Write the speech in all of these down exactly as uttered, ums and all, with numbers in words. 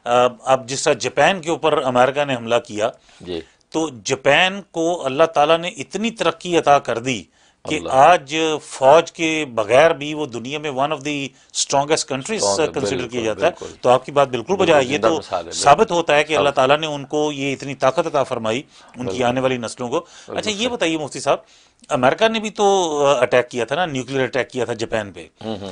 اب جس طرح جاپان کے اوپر امریکہ نے حملہ کیا جی تو جاپان کو اللہ تعالیٰ نے اتنی ترقی عطا کر دی کہ آج فوج کے بغیر بھی وہ دنیا میں one of the strongest countries consider کیا جاتا ہے. تو آپ کی بات بالکل بجا ہے. یہ تو ثابت ہوتا ہے کہ اللہ تعالیٰ نے ان کو یہ اتنی طاقت عطا فرمائی ان کی آنے والی نسلوں کو. اچھا یہ بتائیے مفتی صاحب، امریکہ نے بھی تو اٹیک کیا تھا نا، نیوکلیر اٹیک کیا تھا جاپان پہ.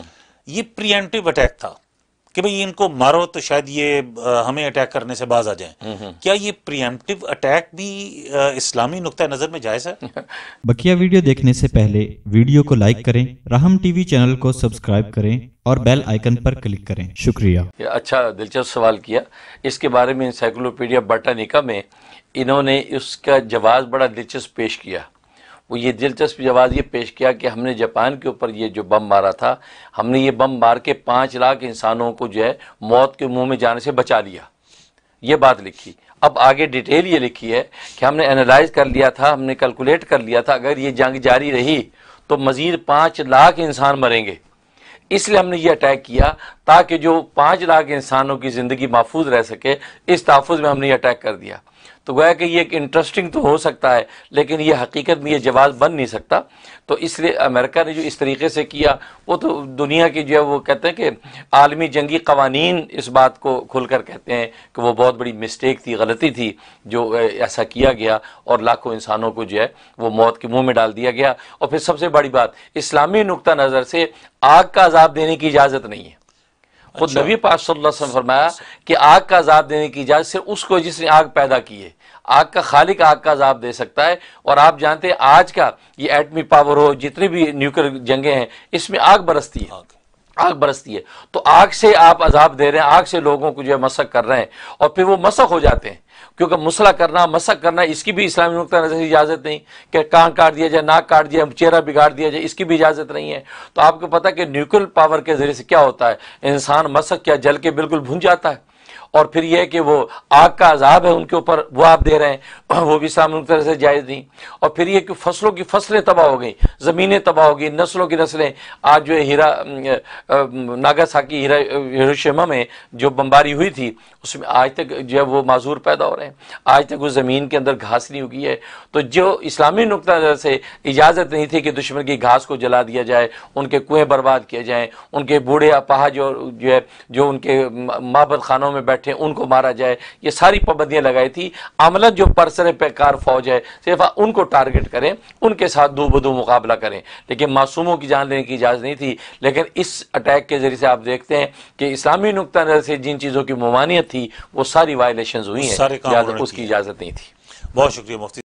یہ پری ایمپٹیو اٹیک تھا کہ بھئی ان کو مارو تو شاید یہ ہمیں اٹیک کرنے سے باز آ جائیں. کیا یہ پری ایمپٹیو اٹیک بھی اسلامی نقطہ نظر میں جائز ہے؟ بقیہ ویڈیو دیکھنے سے پہلے ویڈیو کو لائک کریں، راہم ٹی وی چینل کو سبسکرائب کریں اور بیل آئیکن پر کلک کریں. شکریہ. اچھا دلچسپ سوال کیا. اس کے بارے میں انسائکلوپیڈیا برٹانیکا میں انہوں نے اس کا جواز بڑا دلچسپ پیش کیا. وہ یہ دلچسپ جواز یہ پیش کیا کہ ہم نے جاپان کے اوپر یہ جو بم مارا تھا، ہم نے یہ بم مار کے پانچ لاکھ انسانوں کو جو ہے موت کے منہ میں جانے سے بچا لیا. یہ بات لکھی. اب آگے ڈیٹیل یہ لکھی ہے کہ ہم نے انالائز کر لیا تھا، ہم نے کیلکولیٹ کر لیا تھا اگر یہ جنگ جاری رہی تو مزید پانچ لاکھ انسان مریں گے. اس لیے ہم نے یہ اٹیک کیا تاکہ جو پانچ لاکھ انسانوں کی زندگی محفوظ رہ سکے، اس تحفظ میں ہم نے یہ اٹیک کر دیا. تو گویا کہ یہ ایک انٹرسٹنگ تو ہو سکتا ہے لیکن یہ حقیقت میں یہ جواز بن نہیں سکتا. تو اس لیے امریکہ نے جو اس طریقے سے کیا وہ تو دنیا کی جو ہے وہ کہتے ہیں کہ عالمی جنگی قوانین اس بات کو کھل کر کہتے ہیں کہ وہ بہت بڑی مسٹیک تھی، غلطی تھی جو ایسا کیا گیا اور لاکھوں انسانوں کو جو ہے وہ موت کے منہ میں ڈال دیا گیا. اور پھر سب سے بڑی بات، اسلامی نقطہ نظر سے آگ کا عذاب دینے کی اجازت نہیں ہے. خود نبی پاک صلی اللہ علیہ وسلم فرمایا کہ آگ کا عذاب دینے کی اجازت صرف اس کو جس نے آگ پیدا کی ہے. آگ کا خالق آگ کا عذاب دے سکتا ہے. اور آپ جانتے ہیں آج کا یہ ایٹمی پاور ہو، جتنی بھی نیوکلیر جنگیں ہیں، اس میں آگ برستی ہے، آگ برستی ہے. تو آگ سے آپ عذاب دے رہے ہیں، آگ سے لوگوں کو جو ہے مسخ کر رہے ہیں اور پھر وہ مسخ ہو جاتے ہیں. کیونکہ مسئلہ کرنا، مسخ کرنا، اس کی بھی اسلامی نقطہ نظر سے اجازت نہیں کہ کان کاٹ دیا جائے، ناک کاٹ دیا، چہرہ بگاڑ دیا جائے، اس کی بھی اجازت نہیں ہے. تو آپ کو پتہ کہ نیوکل پاور کے ذریعے سے کیا ہوتا ہے، انسان مسخ کیا جل کے بالکل بھن جاتا ہے. اور پھر یہ کہ وہ آگ کا عذاب ہے ان کے اوپر، وہ آپ دے رہے ہیں، وہ بھی اسلامی نقطہ نظر سے جائز نہیں. اور پھر یہ کہ فصلوں کی فصلیں تباہ ہو گئیں، زمینیں تباہ ہو گئی، نسلوں کی نسلیں. آج جو ہیرا ناگاساکی ہیرا ہیروشیما میں جو بمباری ہوئی تھی اس میں آج تک جو ہے وہ معذور پیدا ہو رہے ہیں، آج تک وہ زمین کے اندر گھاس نہیں اگی ہے. تو جو اسلامی نقطہ نظر سے اجازت نہیں تھی کہ دشمن کی گھاس کو جلا دیا جائے، ان کے کنویں برباد کیے جائیں، ان کے بوڑھے اپاہا جو جو ہے جو ان کے معبد خانوں میں بیٹھے ان کو مارا جائے، یہ ساری پابندیاں لگائی تھی. عملاً جو پرسر پیکار فوج ہے صرف ان کو ٹارگٹ کریں، ان کے ساتھ دو بدو مقابلہ کریں، لیکن معصوموں کی جان لینے کی اجازت نہیں تھی. لیکن اس اٹیک کے ذریعے سے آپ دیکھتے ہیں کہ اسلامی نقطہ نظر سے جن چیزوں کی ممانعت تھی وہ ساری وائلیشنز ہوئی ہیں، اس کی اجازت نہیں تھی. بہت شکریہ مفتی.